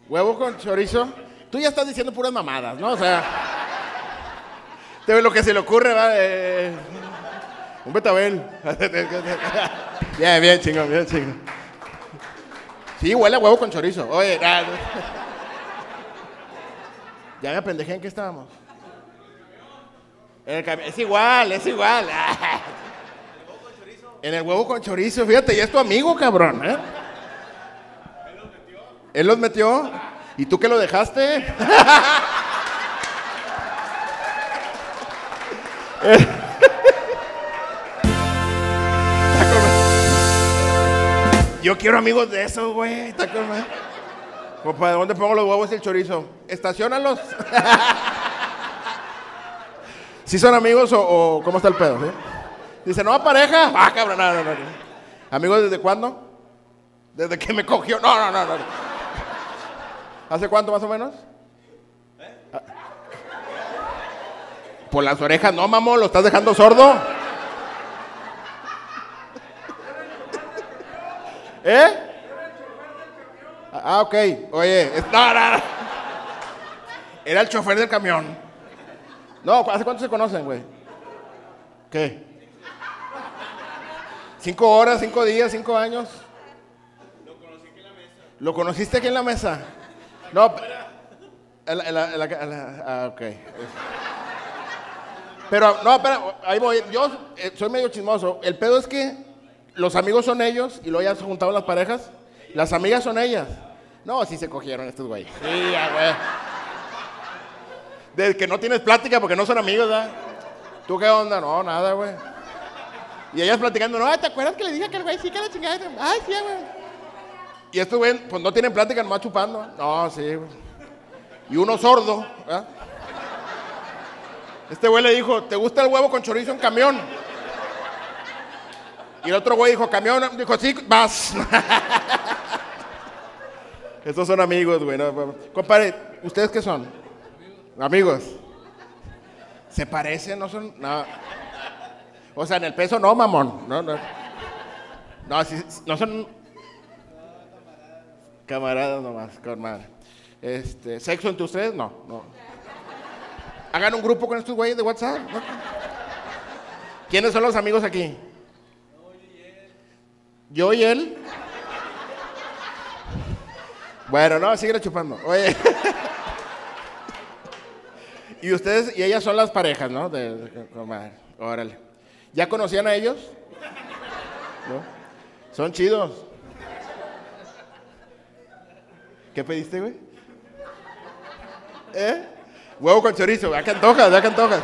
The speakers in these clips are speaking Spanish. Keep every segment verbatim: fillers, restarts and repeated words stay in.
Huevo con chorizo. Tú ya estás diciendo puras mamadas, ¿no? O sea, te ve lo que se le ocurre, va. Eh, un betabel. Bien, bien, chingón, bien, chingón. Sí, huele a huevo con chorizo. Oye, ah, ya me apendejé en qué estábamos. En el cami- es igual, es igual. En el huevo con chorizo, fíjate, ya es tu amigo, cabrón, ¿eh? Él los metió. ¿Y tú qué lo dejaste? Yo quiero amigos de esos, güey. ¿Para dónde pongo los huevos y el chorizo? Estaciónalos. ¿Sí son amigos o, o cómo está el pedo? ¿Sí? Dice, no, pareja. Ah, cabrón, no, no, no. ¿Amigos desde cuándo? Desde que me cogió. No, no, no, no. ¿Hace cuánto más o menos? ¿Eh? Ah. Por las orejas, no, mamón, lo estás dejando sordo. ¿Eh? Ah, ok. Oye, es... no, no, no. Era el chofer del camión. No, ¿hace cuánto se conocen, güey? ¿Qué? ¿Cinco horas, cinco días, cinco años? Lo conocí aquí en la mesa. ¿Lo conociste aquí en la mesa? No, en la, en la, en la, en la, ah, ok. Pero, no, espera, ahí voy. Yo eh, soy medio chismoso. El pedo es que los amigos son ellos y luego ya se juntaron las parejas. Las amigas son ellas. No, sí se cogieron estos güeyes. Sí, ya, güey. Desde que no tienes plática porque no son amigos, ¿verdad? ¿Tú qué onda? No, nada, güey. Y ellas platicando, no, ¿te acuerdas que le dije que el güey sí que la chingada? Ay, sí, güey. Y estos güey, pues no tienen plática, nomás chupando. ¿Eh? No, sí, güey. Y uno sordo, ¿eh? Este güey le dijo, ¿te gusta el huevo con chorizo en camión? Y el otro güey dijo, camión, dijo, sí, vas. Estos son amigos, güey. ¿No? Compadre, ¿ustedes qué son? Amigos. ¿Se parecen? ¿No son? No. O sea, en el peso no, mamón. No, no. No, si, no son... Camaradas nomás, con madre. Este, ¿sexo entre ustedes? No, no. Hagan un grupo con estos güeyes de WhatsApp, ¿no? ¿Quiénes son los amigos aquí? Yo y él. Bueno, no, sigue chupando. Oye. Y ustedes y ellas son las parejas, ¿no? De, de, de, de, órale. ¿Ya conocían a ellos? ¿No? Son chidos. ¿Qué pediste, güey? ¿Eh? Huevo con chorizo, ¿a qué antojas? ¿A qué antojas?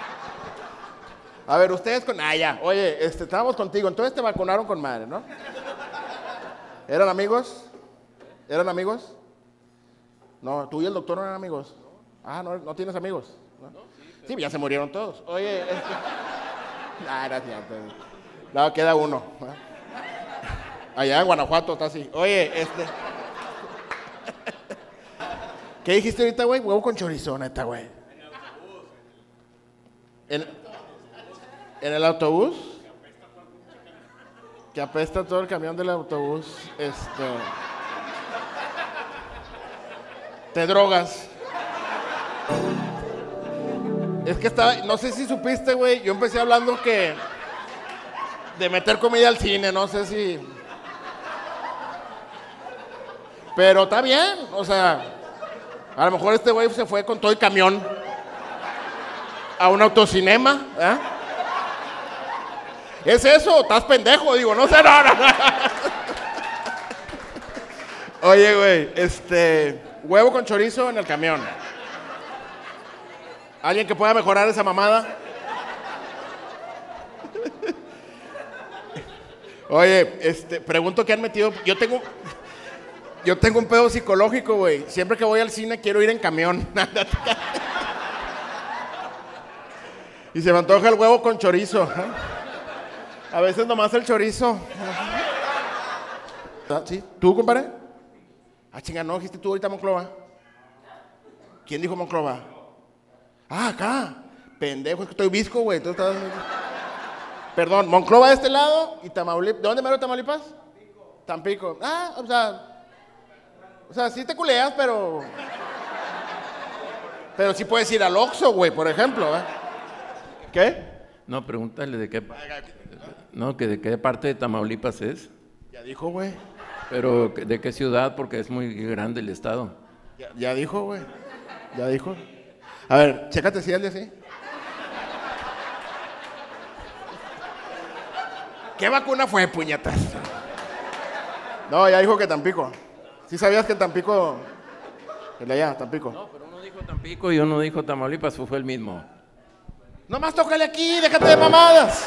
A ver, ustedes con... Ah, ya. Oye, este, estábamos contigo, entonces te vacunaron con madre, ¿no? ¿Eran amigos? ¿Eran amigos? No, tú y el doctor no eran amigos. Ah, ¿no, no tienes amigos? ¿No? Sí, ya se murieron todos. Oye, este... Ah, gracias. No, queda uno. Allá en Guanajuato está así. Oye, este... ¿Qué dijiste ahorita, güey? Huevo con chorizo, neta, güey. En el autobús. ¿En, ¿En el autobús? Que apesta todo el camión del autobús. Este... Te drogas. Es que estaba... No sé si supiste, güey. Yo empecé hablando que... De meter comida al cine, no sé si... Pero está bien, o sea... A lo mejor este güey se fue con todo el camión a un autocinema, ¿eh? ¿Es eso? ¿Estás pendejo? Digo, no sé, no, no. Oye, güey, este... Huevo con chorizo en el camión. ¿Alguien que pueda mejorar esa mamada? Oye, este... Pregunto qué han metido... Yo tengo... Yo tengo un pedo psicológico, güey. Siempre que voy al cine quiero ir en camión. Y se me antoja el huevo con chorizo. A veces nomás el chorizo. ¿Sí? ¿Tú, compadre? Ah, chinga, no, dijiste tú ahorita Monclova. ¿Quién dijo Monclova? Ah, acá. Pendejo, es que estoy visco, güey. Tú estás... Perdón, Monclova de este lado y Tamaulipas. ¿De dónde mero Tamaulipas? Tampico. Tampico. Ah, o sea... O sea, sí te culeas, pero... Pero sí puedes ir al Oxxo, güey, por ejemplo, ¿eh? ¿Qué? No, pregúntale de qué... No, que de qué parte de Tamaulipas es. Ya dijo, güey. Pero de qué ciudad, porque es muy grande el estado. Ya, ya dijo, güey. Ya dijo. A ver, chécate si él de así. ¿Qué vacuna fue, puñetas? No, ya dijo que Tampico. ¿Sí sabías que Tampico... El de allá, Tampico. No, pero uno dijo Tampico y uno dijo Tamaulipas, fue el mismo. Nomás tócale aquí, déjate de mamadas.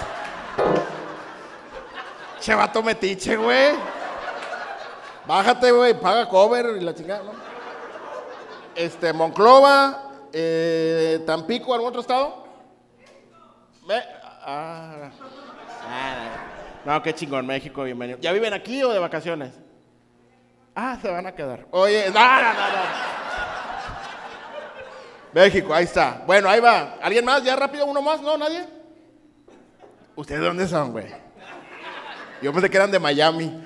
Che, vato metiche, güey. Bájate, güey, paga cover y la chingada, ¿no? Este, Monclova, eh, Tampico, ¿algún otro estado? Me, ah, ah, no, qué chingón, México, bienvenido. ¿Ya viven aquí o de vacaciones? Ah, se van a quedar. Oye, no, no, no, no. México, ahí está. Bueno, ahí va. ¿Alguien más? ¿Ya rápido uno más? ¿No? ¿Nadie? ¿Ustedes de dónde son, güey? Yo pensé que eran de Miami.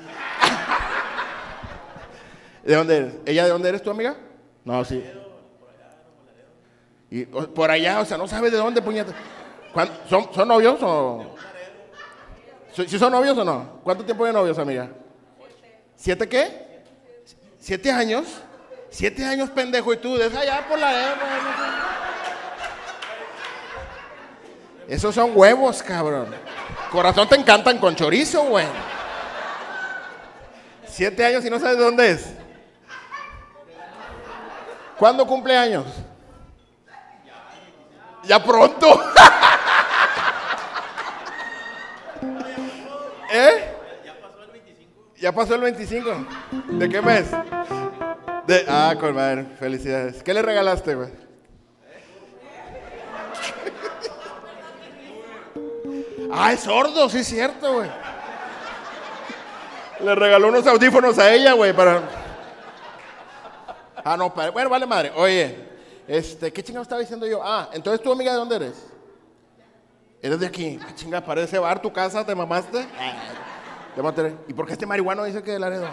¿De dónde eres? ¿Ella de dónde eres, tu amiga? No, sí. Y por allá, o sea, no sabes de dónde, puñeta. ¿Son, ¿Son novios o...? ¿Sí son novios o no? ¿Cuánto tiempo de novios, amiga? ¿Siete qué? ¿Siete años? Siete años, pendejo, y tú, deja allá por la... Esos son huevos, cabrón. Corazón te encantan con chorizo, güey. Siete años y no sabes de dónde es. ¿Cuándo cumple años? Ya pronto. ¿Eh? Ya pasó el veinticinco. ¿De qué mes? De, ah, con madre, felicidades. ¿Qué le regalaste, güey? Ah, es sordo, sí es cierto, güey. Le regaló unos audífonos a ella, güey, para... Ah, no, padre. Bueno, vale madre. Oye, este, ¿qué chingado estaba diciendo yo? Ah, entonces, ¿tu amiga de dónde eres? Eres de aquí. Ah, chinga, parece bar, tu casa, ¿te mamaste? Ah, de Monterrey. ¿Y por qué este marihuano dice que de Laredo?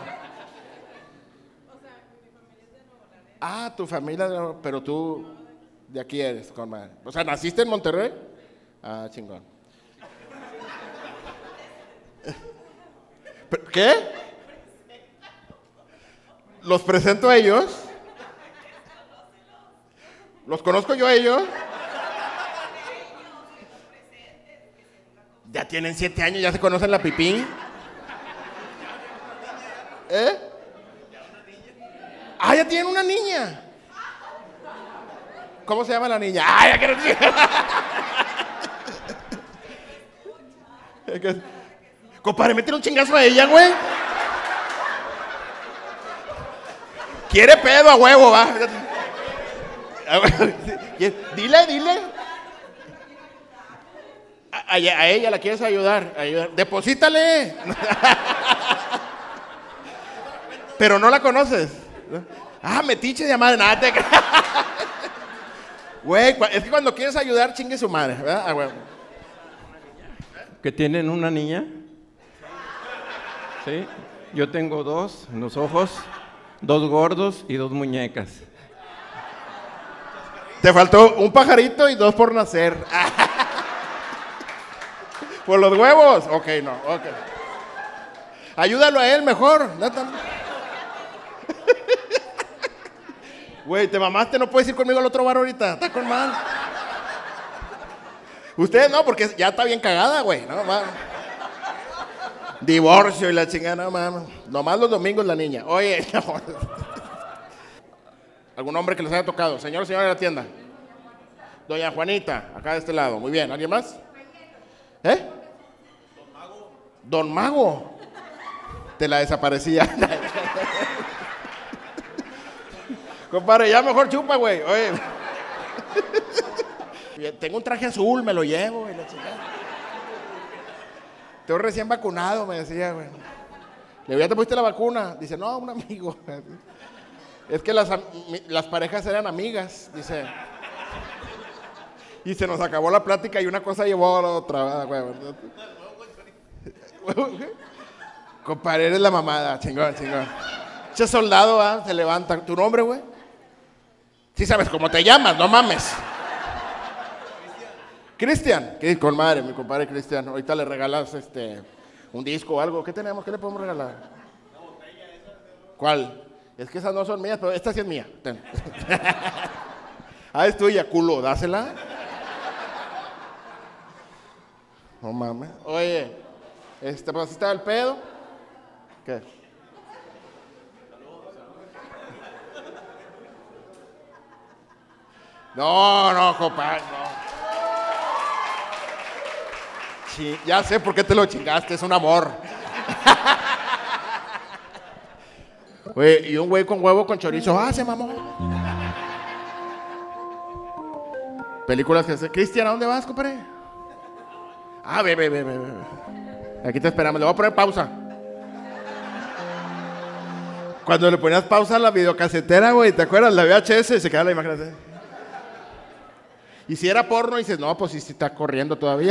Ah, tu familia, pero tú de aquí eres, con madre. O sea, ¿naciste en Monterrey? Ah, chingón. ¿Qué? ¿Los presento a ellos? ¿Los conozco yo a ellos? Ya tienen siete años, ya se conocen la pipí. ¿Eh? Ah, ya tienen una niña. ¿Cómo se llama la niña? Ah, ya quiero decir. Compadre, métele un chingazo a ella, güey. Quiere pedo a huevo, va. Dile, dile. A, a, a ella la quieres ayudar, ayudar. Deposítale. Pero no la conoces. Ah, metiche de madre, nada te... Güey, es que cuando quieres ayudar, chingue su madre, ¿verdad? Ah, güey. ¿Que tienen una niña? Sí. Yo tengo dos en los ojos, dos gordos y dos muñecas. Te faltó un pajarito y dos por nacer. ¿Por los huevos? Ok, no, ok. Ayúdalo a él mejor. Güey, te mamaste, no puedes ir conmigo al otro bar ahorita. Está con mal. Ustedes no, porque ya está bien cagada, güey. No, mames. Divorcio y la chingada, no mames. Nomás los domingos la niña. Oye, no. ¿Algún hombre que les haya tocado? Señor, señora de la tienda. Doña Juanita, acá de este lado. Muy bien, ¿alguien más? ¿Eh? Don Mago. Don Mago. Te la desaparecía. Compadre, ya mejor chupa, güey. Oye. Tengo un traje azul, me lo llevo, güey, la chingada. Tengo recién vacunado, me decía, güey. Le digo, ¿ya te pusiste la vacuna? Dice, no, un amigo. Es que las, las parejas eran amigas, dice. Y se nos acabó la plática y una cosa llevó a la otra, güey. Compadre, eres la mamada, chingón, chingón. Che soldado, ¿ah? Se levanta. ¿Tu nombre, güey? Sí sabes cómo te llamas, no mames. Cristian. ¿Qué? Con madre, mi compadre Cristian. Ahorita le regalas este, un disco o algo. ¿Qué tenemos? ¿Qué le podemos regalar? Una botella esa. ¿Cuál? Es que esas no son mías, pero esta sí es mía. Ten. Ah, es tuya, culo. Dásela. No mames. Oye, este, pues así estaba el pedo. ¿Qué? No, no, compadre, no. Sí, ya sé por qué te lo chingaste, es un amor. Güey, y un güey con huevo con chorizo, ah, se mamó. Películas que hace. Cristian, ¿a dónde vas, compadre? Ah, ve, ve, ve, ve, ve. Aquí te esperamos, le voy a poner pausa. Cuando le ponías pausa a la videocasetera, güey, ¿te acuerdas? La V H S, se queda la imagen así. Y si era porno, dices, no, pues sí, sí está corriendo todavía.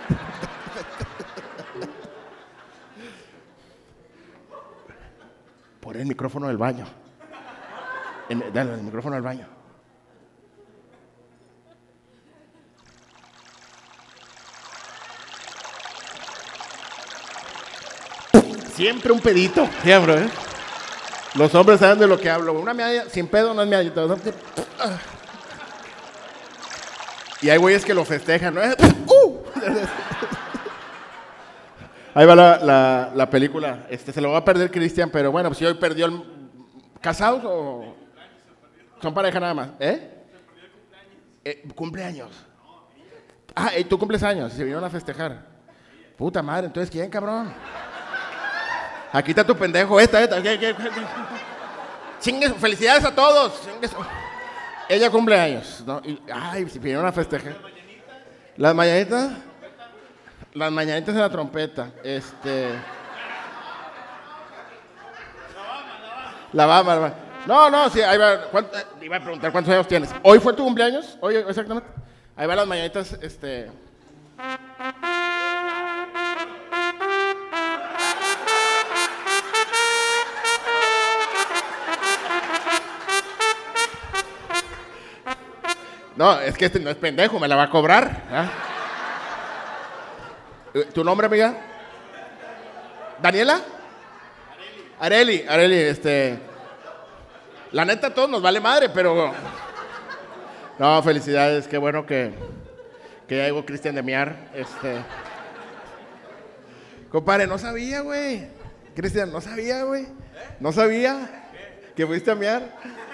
Por el micrófono del baño. En, dale, el micrófono del baño. Siempre un pedito. Siempre, ¿eh? Los hombres saben de lo que hablo. Una media, sin pedo no es media. Y hay güeyes que lo festejan, ¿no? ¡Uh! Ahí va la, la, la película. Este, se lo va a perder Cristian, pero bueno, pues si hoy perdió el... ¿Casados o...? Son pareja nada más, ¿eh? eh cumpleaños. Ah, ¿y tú cumples años? Se vinieron a festejar. Puta madre, entonces ¿quién, cabrón? Aquí está tu pendejo, esta, esta. ¿Qué, qué, qué? Chingues, felicidades a todos. Chingues. Ella cumple años, ¿no? Y, ay, si vinieron a festejar. Las mañanitas. Las mañanitas en la trompeta. Este. La Bama, la Bama. No, no, sí, ahí va. ¿Cuánto, eh, iba a preguntar cuántos años tienes. ¿Hoy fue tu cumpleaños? ¿Hoy exactamente? Ahí van las mañanitas, este. No, es que este no es pendejo, me la va a cobrar. ¿Ah? ¿Tu nombre, amiga? ¿Daniela? Areli. Areli, Areli, este... La neta, a todos nos vale madre, pero... No, felicidades, qué bueno que... Que ya llegó Cristian de miar, este... Compadre, no sabía, güey. Cristian, no sabía, güey. No sabía que fuiste a miar.